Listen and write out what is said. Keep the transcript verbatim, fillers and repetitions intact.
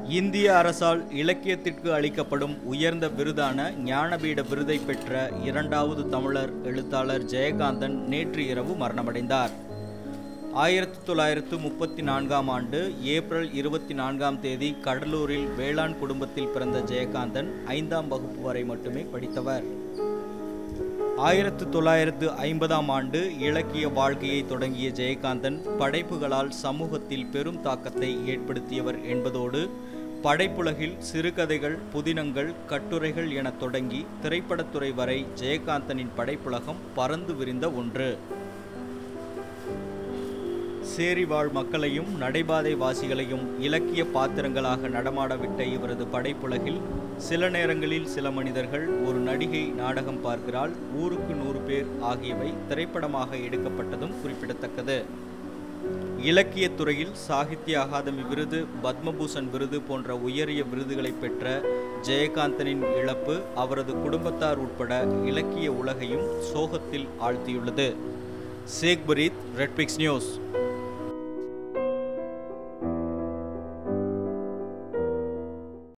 இந்திய அரசால் இலக்கியத்திற்கு அளிக்கப்படும் உயர்ந்த விருதான ஞானபீட விருதை பெற்ற இரண்டாவது தமிழர் எழுத்தாளர் ஜெயகாந்தன் நேற்று இரவு மரணமடைந்தார். ஆயிரத்தி தொள்ளாயிரத்து முப்பத்தி நான்காம் ஆண்டு ஏப்ரல் இருபத்தி நான்காம் தேதி கடலூரில் வேளாண் குடும்பத்தில் பிறந்த ஜெயகாந்தன் ஐந்தாம் வகுப்பு வரை மட்டுமே படித்தவர். ஆயிரத்து தொள்ளாயிரத்து ஐம்பதாம் ஆண்டு இலக்கிய வாழ்க்கையை தொடங்கிய ஜெயகாந்தன் படைப்புகளால் சமூகத்தில் பெரும் தாக்கத்தை ஏற்படுத்தியவர் என்பதோடு படைப்புலகில் சிறுகதைகள், புதினங்கள், கட்டுரைகள் என தொடங்கி திரைப்படத்துறை வரை ஜெயகாந்தனின் படைப்புலகம் பறந்து விரிந்த ஒன்று. சேரிவாழ் மக்களையும் நடைபாதை வாசிகளையும் இலக்கிய பாத்திரங்களாக நடமாடவிட்ட இவரது படைப்புலகில் சில நேரங்களில் சில மனிதர்கள், ஒரு நடிகை நாடகம் பார்க்கிறாள், ஊருக்கு நூறு பேர் ஆகியவை திரைப்படமாக எடுக்கப்பட்டதும் குறிப்பிடத்தக்கது. இலக்கிய துறையில் சாகித்ய அகாதமி விருது, பத்மபூஷன் விருது போன்ற உயரிய விருதுகளை பெற்ற ஜெயகாந்தனின் இழப்பு அவரது குடும்பத்தார் உட்பட இலக்கிய உலகையும் சோகத்தில் ஆழ்த்தியுள்ளது. Sheikh Fareed, Redpix news.